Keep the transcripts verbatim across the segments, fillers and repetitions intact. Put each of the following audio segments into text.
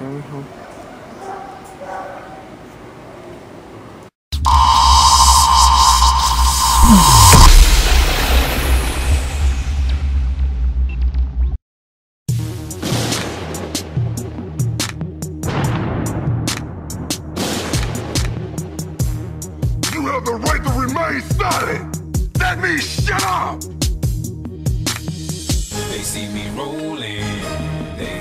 Mhm. You have the right to remain silent! That means shut up! They see me rolling, they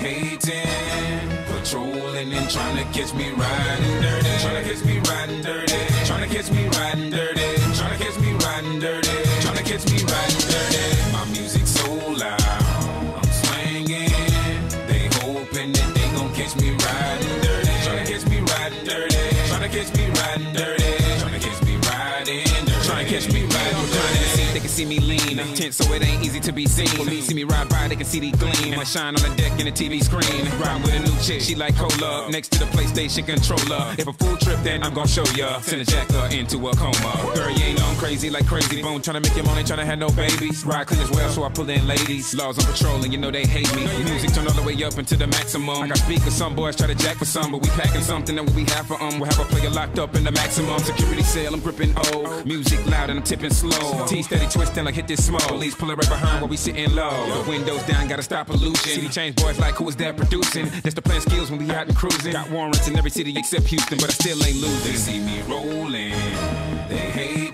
hating, patrolling and trying to catch me riding dirty, trying to catch me riding dirty, trying to catch me riding dirty, trying to catch me riding dirty, trying to catch me riding dirty. My music so loud, I'm swinging, they hoping that they gon' catch me riding dirty, trying to catch me riding dirty, trying to catch me riding dirty, trying to catch me riding dirty, trying to catch me riding dirty. They can see me lean, tense so it ain't easy to be seen. When they see me ride by, they can see the gleam. I shine on the deck in the T V screen. Ride with a new chick, she like cola. Next to the PlayStation controller. If a full trip, then I'm gon' show ya. Send a jacker into a coma. Girl, you ain't know I'm crazy like Crazy Bone. Tryna make your money, tryna have no babies. Ride clean as well, so I pull in ladies. Laws on patrol, and you know they hate me. Music turn all the way up into the maximum. I got speakers, some boys try to jack for some, but we packing something that we have for um. We'll have a player locked up in the maximum security cell. I'm gripping O. Music loud and I'm tipping slow. T steady twisting like hit this smoke. Police pulling right behind while we sitting low. The windows down, gotta stop pollution. City change boys like who is that producing? That's the plan skills when we out and cruising. Got warrants in every city except Houston, but I still ain't losing. They see me rolling, they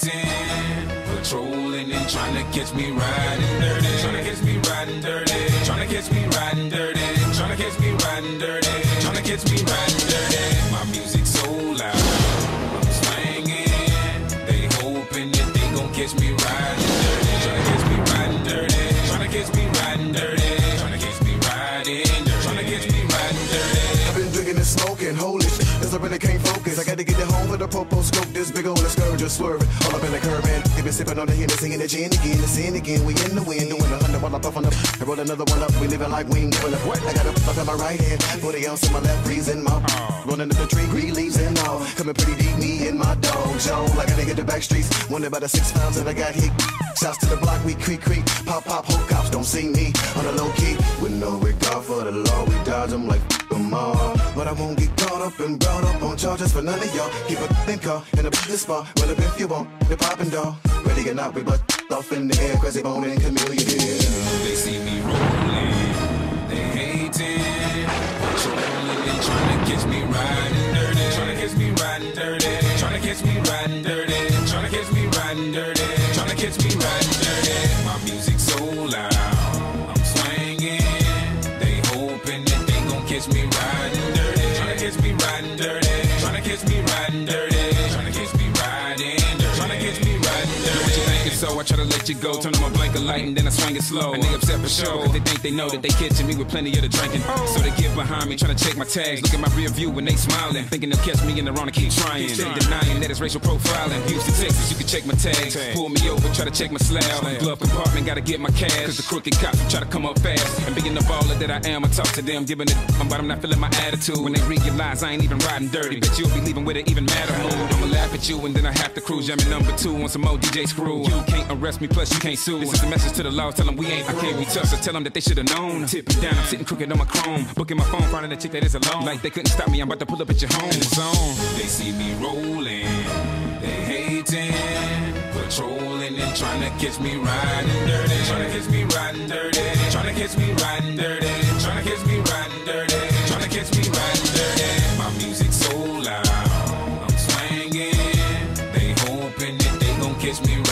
hating, patrolling and trying to catch me riding dirty, trying to catch me riding dirty, trying to catch me riding dirty, trying to catch me riding dirty, trying to catch me riding dirty. My music so loud, I'm swinging, they hoping that they gon' catch me riding dirty, trying to catch me riding dirty, trying to catch me riding dirty, trying to catch me riding dirty, trying to catch me riding dirty. I've been drinking and smoking, holy shit, cause I really can't focus. I gotta get it home with a popo scope, this big old scourge just swerving. All up in the curb and they been sipping on the Hennessy and the gin again, the sin again. We in the wind, doing a hundred while I puff on up. I roll another one up, we living like we ain't giving up. I got a puff in my right hand, forty ounce in my left, freezing my rolling up the tree, green leaves and all. Coming pretty deep, me and my dog, Joe. Like I done hit the back streets, wondered about the six pounds and I got hit. Shouts to the block, we creak, creak, pop, pop, hope cops don't see me on the low key. With no regard for the law, we dodge them like them all. But I won't get caught up and brought up on charges for none of y'all. Keep a thin car in a business bar. Well, if you want, the poppin' doll. Ready or not, we butt off in the air, Crazy Bone and Chameleon. They see me rolling, they hating, patrolling and trying to catch me riding dirty, trying to catch me riding dirty, trying to catch me riding dirty, trying to catch me riding dirty, trying to catch me riding dirty. My music so loud, I'm swinging, they hoping that they gon' catch me riding dirty, trying to catch me riding dirty, trying to catch me riding dirty, trying to catch me riding dirty, trying to catch me riding dirty. What you thinking? So I try to let you go, turn on my blanket light and then I swing it slow. And they upset for sure, cause they think they know that they catching me with plenty of the drinking. So they get behind me, trying to check my tags. Look at my rear view when they smiling, thinking they'll catch me in the wrong and keep trying. Steady denying that it's racial profiling. Houston, Texas, you can check my tags. Pull me over, try to check my slab. Glove compartment, gotta get my cash. Cause the crooked cops will try to come up fast. And being the baller that I am, I talk to them, giving it, but I'm not feeling my attitude. When they realize I ain't even riding dirty, bet you'll be leaving with an even madder mood. I'ma laugh at you and then I have to cruise. Jamming number two on some more D J screw. You can't arrest me, plus you can't sue. This is a message to the law, tell them we ain't, I can't be tough, so tell them that they should've known. Tipping down, I'm sitting crooked on my chrome, booking my phone, finding a chick that is alone. Like they couldn't stop me, I'm about to pull up at your home. It's on. They see me rolling, they hating, patrolling and trying to catch me riding dirty, trying to catch me riding dirty, trying to catch me riding dirty, trying to catch me riding dirty, trying to catch me riding dirty. My music so loud, I'm swinging, they hoping that they gon' catch me